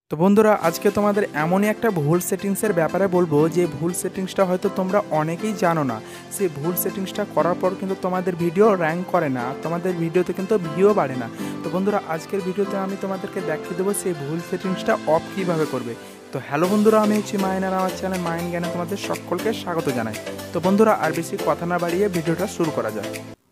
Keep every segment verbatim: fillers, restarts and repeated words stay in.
তো বন্ধুরা আজকে তোমাদের এমনই একটা ভুল সেটিংসের ব্যাপারে বলবো যে ভুল সেটিংসটা হয়তো তোমরা অনেকেই জানো না। সেই ভুল সেটিংসটা করার পর কিন্তু তোমাদের ভিডিও র্যাঙ্ক করে না, তোমাদের ভিডিওতে কিন্তু ভিউ বাড়ে না। তো বন্ধুরা আজকের ভিডিওতে আমি তোমাদেরকে দেখিয়ে দেবো সেই ভুল সেটিংসটা অফ কীভাবে করবে। তো হ্যালো বন্ধুরা, আমি হচ্ছি মায়ান আর আমার চ্যানেল মায়ান জ্ঞানে তোমাদের সকলকে স্বাগত জানাই। তো বন্ধুরা আর বেশি কথা না বাড়িয়ে ভিডিওটা শুরু করা যায়।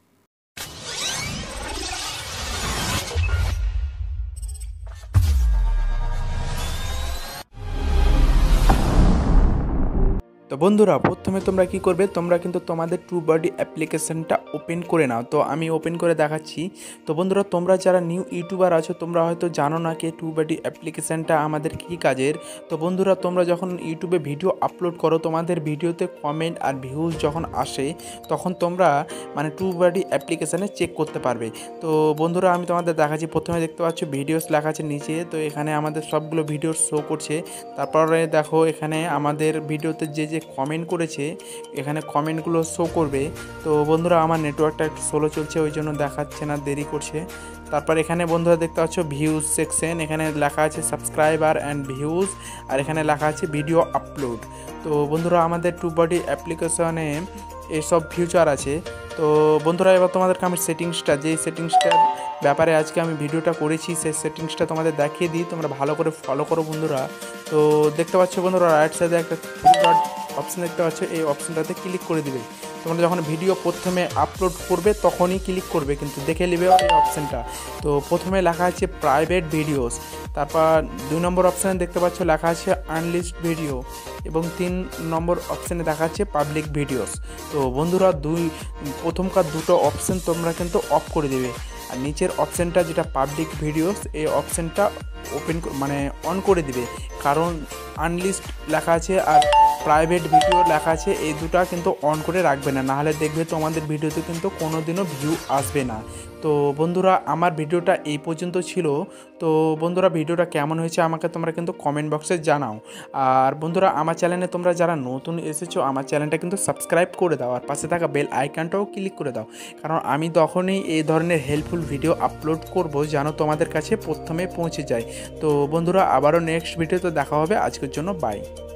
তো বন্ধুরা প্রথমে তোমরা কি করবে, তোমরা কিন্তু তোমাদের টু বডি অ্যাপ্লিকেশনটা ওপেন করে নাও। তো আমি ওপেন করে দেখাচ্ছি। তো বন্ধুরা তোমরা যারা নিউ ইউটিউবার আছো তোমরা হয়তো জানো না কি টু বডি অ্যাপ্লিকেশনটা আমাদের কী কাজের। তো বন্ধুরা তোমরা যখন ইউটিউবে ভিডিও আপলোড করো, তোমাদের ভিডিওতে কমেন্ট আর ভিউজ যখন আসে তখন তোমরা মানে টু বডি অ্যাপ্লিকেশানে চেক করতে পারবে। তো বন্ধুরা আমি তোমাদের দেখাচ্ছি। প্রথমে দেখতে পাচ্ছ ভিডিওস লেখা আছে নিচে, তো এখানে আমাদের সবগুলো ভিডিও শো করছে। তারপরে দেখো এখানে আমাদের ভিডিওতে যে যে কমেন্ট করেছে এখানে কমেন্টগুলো শো করবে। তো বন্ধুরা আমার নেটওয়ার্কটা একটু স্লো চলছে, ওই জন্য দেখাচ্ছে না, দেরি করছে। তারপর এখানে বন্ধুরা দেখতে পাচ্ছ ভিউজ সেকশন, এখানে লেখা আছে সাবস্ক্রাইবার অ্যান্ড ভিউজ, আর এখানে লেখা আছে ভিডিও আপলোড। তো বন্ধুরা আমাদের টু বডি অ্যাপ্লিকেশনে এসব ফিউচার আছে। তো বন্ধুরা এবার তোমাদেরকে আমি সেটিংসটা যেই সেটিংসটার ব্যাপারে আজকে আমি ভিডিওটা করেছি সেই সেটিংসটা তোমাদের দেখিয়ে দিই, তোমরা ভালো করে ফলো করো বন্ধুরা। তো দেখতে পাচ্ছ বন্ধুরা রাইট সাইডে একটা থ্রি ডট অপশান দেখতে পাচ্ছ, এই অপশানটাতে ক্লিক করে দিবে। তোমরা যখন ভিডিও প্রথমে আপলোড করবে তখনই ক্লিক করবে, কিন্তু দেখে নেবে এই অপশানটা। তো প্রথমে লেখা আছে প্রাইভেট ভিডিওস, তারপর দুই নম্বর অপশানে দেখতে পাচ্ছ লেখা আছে আনলিস্ট ভিডিও, এবং তিন নম্বর অপশানে দেখা যাচ্ছে পাবলিক ভিডিওস। তো বন্ধুরা দুই প্রথমকার দুটো অপশান তোমরা কিন্তু অফ করে দেবে, আর নিচের অপশানটা যেটা পাবলিক ভিডিওস এই অপশানটা ওপেন মানে অন করে দিবে। কারণ আনলিস্ট লেখা আছে আর প্রাইভেট ভিডিও লেখা আছে, এই দুটো কিন্তু অন করে রাখবে না, নাহলে দেখবে তোমাদের ভিডিওতে কিন্তু কোনো দিনও ভিউ আসবে না। তো বন্ধুরা আমার ভিডিওটা এই পর্যন্ত ছিল। তো বন্ধুরা ভিডিওটা কেমন হয়েছে আমাকে তোমরা কিন্তু কমেন্ট বক্সে জানাও। আর বন্ধুরা আমার চ্যানেলে তোমরা যারা নতুন এসেছো আমার চ্যানেলটা কিন্তু সাবস্ক্রাইব করে দাও, আর পাশে থাকা বেল আইকনটাও ক্লিক করে দাও, কারণ আমি তখনই এই ধরনের হেল্পফুল ভিডিও আপলোড করব যেন তোমাদের কাছে প্রথমে পৌঁছে যায়। তো বন্ধুরা আবারও নেক্সট ভিডিওতে দেখা হবে, আজকের জন্য বাই।